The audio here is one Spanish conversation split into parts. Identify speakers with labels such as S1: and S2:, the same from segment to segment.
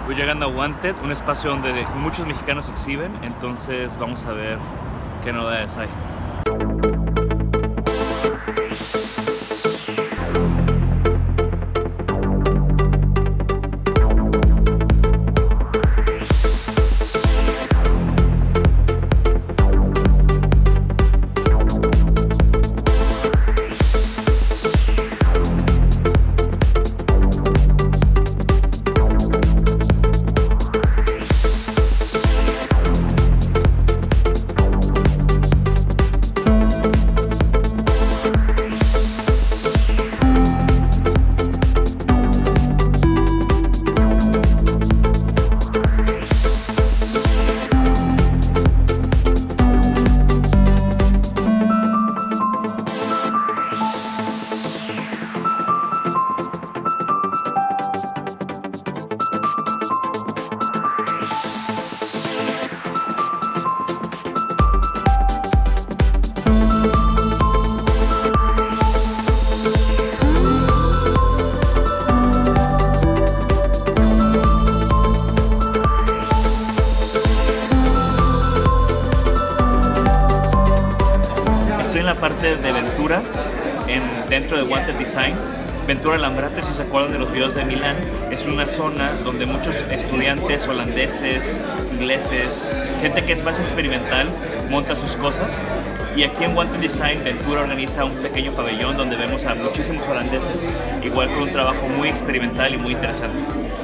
S1: Voy llegando a Wanted, un espacio donde muchos mexicanos exhiben, entonces vamos a ver qué novedades hay. Estoy en la parte de Ventura, dentro de Wanted Design. Ventura Lambrate, si se acuerdan de los videos de Milán, es una zona donde muchos estudiantes holandeses, ingleses, gente que es más experimental, monta sus cosas. Y aquí en Wanted Design, Ventura organiza un pequeño pabellón donde vemos a muchísimos holandeses, igual con un trabajo muy experimental y muy interesante.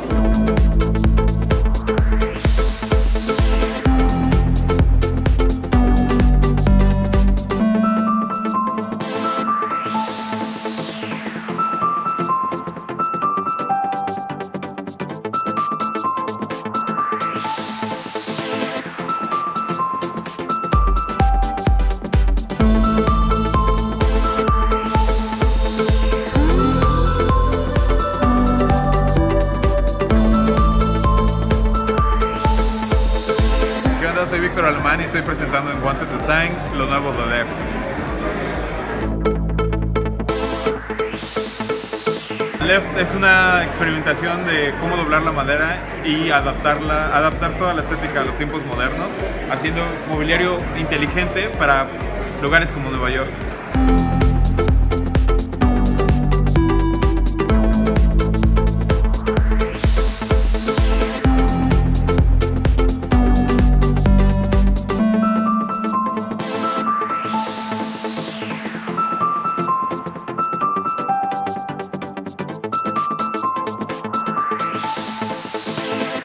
S2: Soy Víctor Alemán y estoy presentando en Wanted Design lo nuevo de Left. Left es una experimentación de cómo doblar la madera y adaptar toda la estética a los tiempos modernos, haciendo mobiliario inteligente para lugares como Nueva York.